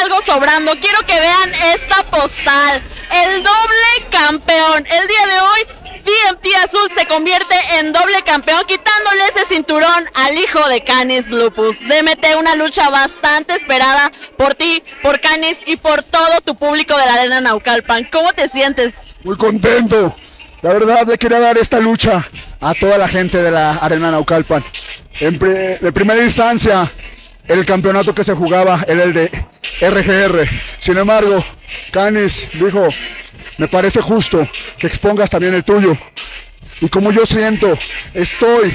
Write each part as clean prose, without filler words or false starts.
algo sobrando. Quiero que vean esta postal. El doble campeón. El día de hoy, DMT Azul se convierte en doble campeón, quitándole ese cinturón al hijo de Canis Lupus. DMT, una lucha bastante esperada por ti, por Canis y por todo tu público de la Arena Naucalpan. ¿Cómo te sientes? Muy contento. La verdad, le quería dar esta lucha a toda la gente de la Arena Naucalpan. De primera instancia, el campeonato que se jugaba era el de RGR. Sin embargo, Canis dijo: me parece justo que expongas también el tuyo. Y como yo siento, estoy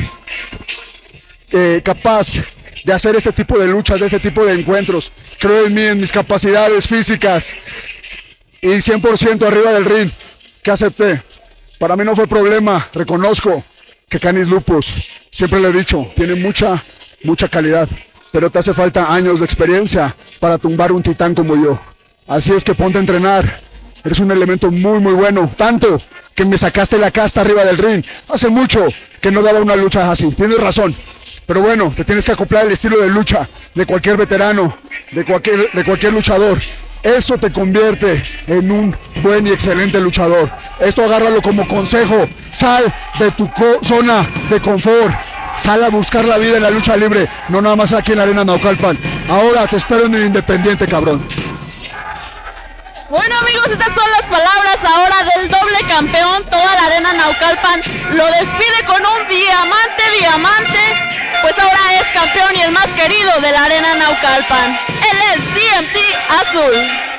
capaz de hacer este tipo de luchas, de este tipo de encuentros. Creo en mí, en mis capacidades físicas. Y 100% arriba del ring, que acepté. Para mí no fue problema. Reconozco que Canis Lupus, siempre le he dicho, tiene mucha calidad. Pero te hace falta años de experiencia para tumbar un titán como yo. Así es que ponte a entrenar. Eres un elemento muy bueno, tanto que me sacaste la casta arriba del ring. Hace mucho que no daba una lucha así, tienes razón. Pero bueno, te tienes que acoplar al estilo de lucha de cualquier veterano, de cualquier luchador. Eso te convierte en un buen y excelente luchador. Esto agárralo como consejo. Sal de tu zona de confort. Sal a buscar la vida en la lucha libre, no nada más aquí en la Arena Naucalpan. Ahora te espero en el Independiente, cabrón. Bueno, amigos, estas son las palabras ahora del doble campeón. Toda la Arena Naucalpan lo despide con un diamante. Pues ahora es campeón y el más querido de la Arena Naucalpan. Él es DMT Azul.